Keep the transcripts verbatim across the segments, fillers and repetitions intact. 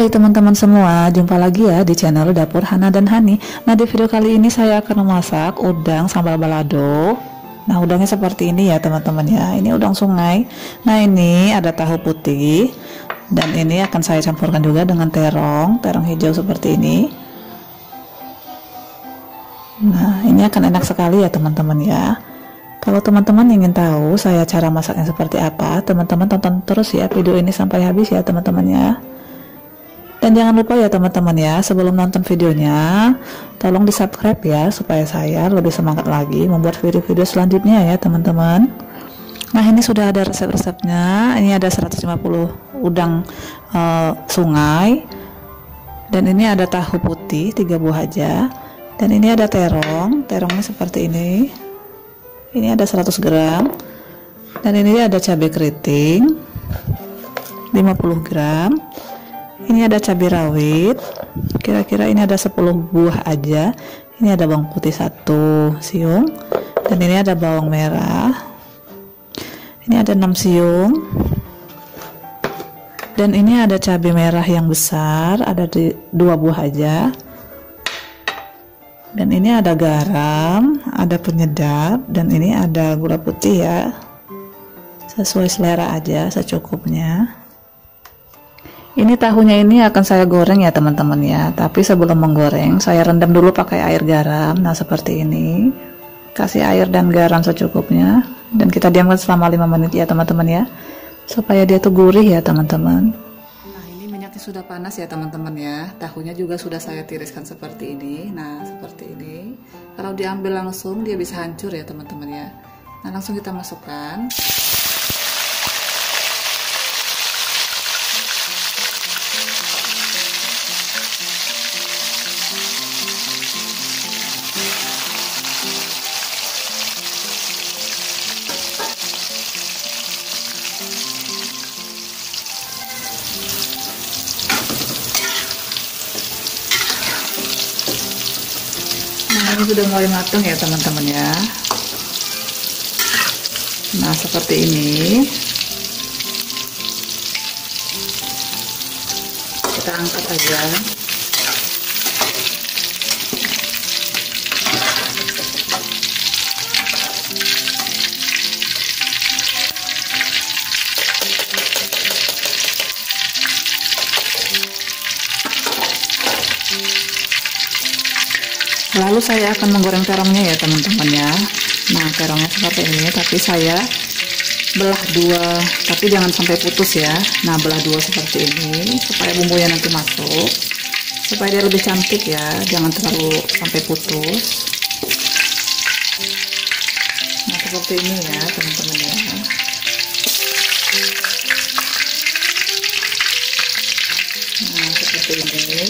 Hai teman-teman semua, jumpa lagi ya di channel Dapur Hana dan Hani. Nah, di video kali ini saya akan memasak udang sambal balado. Nah, udangnya seperti ini ya teman-teman ya. Ini udang sungai. Nah, ini ada tahu putih dan ini akan saya campurkan juga dengan terong, terong hijau seperti ini. Nah, ini akan enak sekali ya teman-teman ya. Kalau teman-teman ingin tahu saya cara masaknya seperti apa, teman-teman tonton terus ya video ini sampai habis ya teman-teman ya. Dan jangan lupa ya teman-teman ya, sebelum nonton videonya, tolong di subscribe ya, supaya saya lebih semangat lagi membuat video-video selanjutnya ya teman-teman. Nah, ini sudah ada resep-resepnya. Ini ada seratus lima puluh udang uh, sungai. Dan ini ada tahu putih tiga buah aja. Dan ini ada terong, terongnya seperti ini. Ini ada seratus gram. Dan ini ada cabai keriting lima puluh gram. Ini ada cabai rawit, kira-kira ini ada sepuluh buah aja. Ini ada bawang putih satu siung, dan ini ada bawang merah. Ini ada enam siung, dan ini ada cabai merah yang besar, ada di dua buah aja. Dan ini ada garam, ada penyedap, dan ini ada gula putih ya, sesuai selera aja, secukupnya. Ini tahunya ini akan saya goreng ya teman-teman ya. Tapi sebelum menggoreng saya rendam dulu pakai air garam. Nah, seperti ini. Kasih air dan garam secukupnya. Dan kita diamkan selama lima menit ya teman-teman ya. Supaya dia tuh gurih ya teman-teman. Nah, ini minyaknya sudah panas ya teman-teman ya. Tahunya juga sudah saya tiriskan seperti ini. Nah, seperti ini. Kalau diambil langsung dia bisa hancur ya teman-teman ya. Nah, langsung kita masukkan. Nah, ini sudah mulai matang ya teman-teman ya. Nah, seperti ini. Kita angkat aja. Lalu saya akan menggoreng terongnya ya teman-teman ya. Nah, terongnya seperti ini, tapi saya belah dua, tapi jangan sampai putus ya. Nah, belah dua seperti ini supaya bumbunya nanti masuk, supaya dia lebih cantik ya, jangan terlalu sampai putus. Nah, seperti ini ya teman-teman ya. Nah, seperti ini.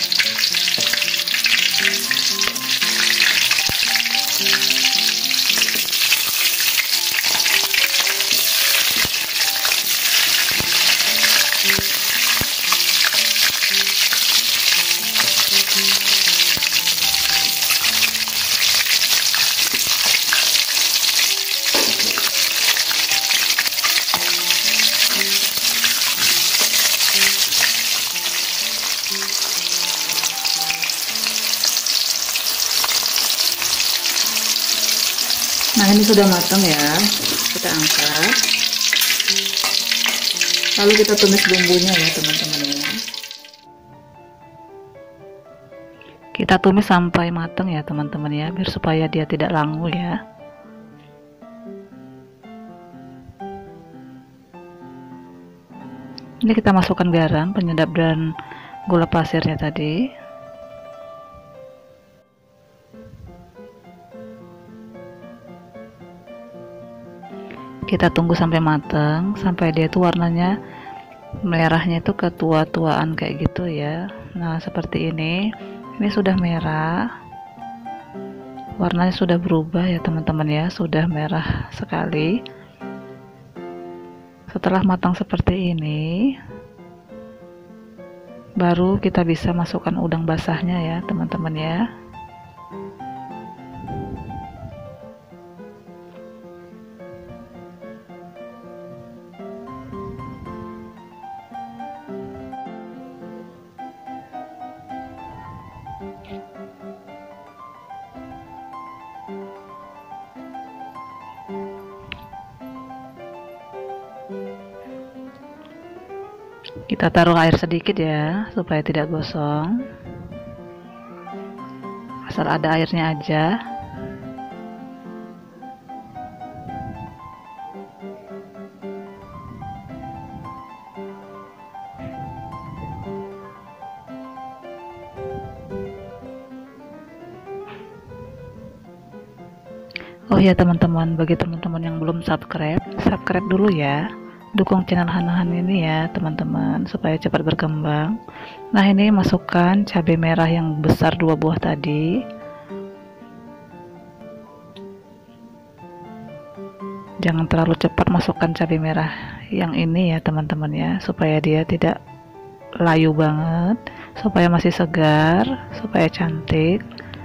Nah, ini sudah matang ya, kita angkat. Lalu kita tumis bumbunya ya teman-teman ya. Kita tumis sampai matang ya teman-teman ya, biar supaya dia tidak langu ya. Ini kita masukkan garam, penyedap dan gula pasirnya tadi. Kita tunggu sampai matang, sampai dia itu warnanya merahnya itu ketua-tuaan kayak gitu ya. Nah, seperti ini. Ini sudah merah. Warnanya sudah berubah ya teman-teman ya, sudah merah sekali. Setelah matang seperti ini, baru kita bisa masukkan udang basahnya ya teman-teman ya. Kita taruh air sedikit ya, supaya tidak gosong. Asal ada airnya aja. Oh ya teman-teman, bagi teman-teman yang belum subscribe, subscribe dulu ya. Dukung channel Hanahan ini ya teman-teman, supaya cepat berkembang. Nah, ini masukkan cabai merah yang besar dua buah tadi. Jangan terlalu cepat masukkan cabai merah yang ini ya teman-teman ya, supaya dia tidak layu banget, supaya masih segar, supaya cantik.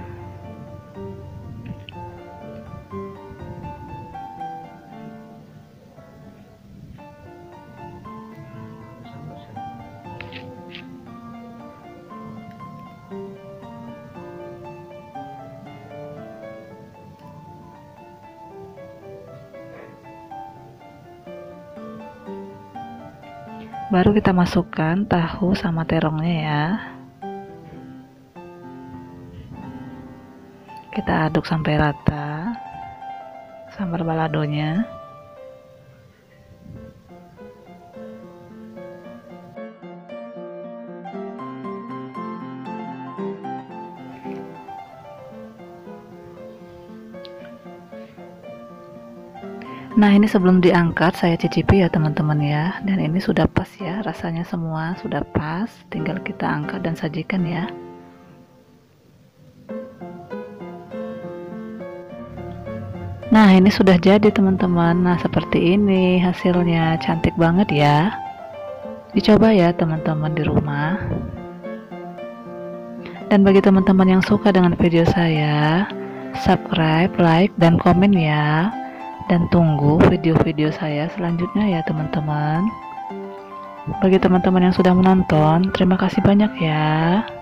Baru kita masukkan tahu sama terongnya ya. Kita aduk sampai rata sambal baladonya. Nah, ini sebelum diangkat saya cicipi ya teman-teman ya, dan ini sudah pas ya, rasanya semua sudah pas, tinggal kita angkat dan sajikan ya. Nah, ini sudah jadi teman-teman. Nah, seperti ini hasilnya, cantik banget ya. Dicoba ya teman-teman di rumah. Dan bagi teman-teman yang suka dengan video saya, subscribe, like, dan komen ya. Dan tunggu video-video saya selanjutnya ya teman-teman. Bagi teman-teman yang sudah menonton, terima kasih banyak ya.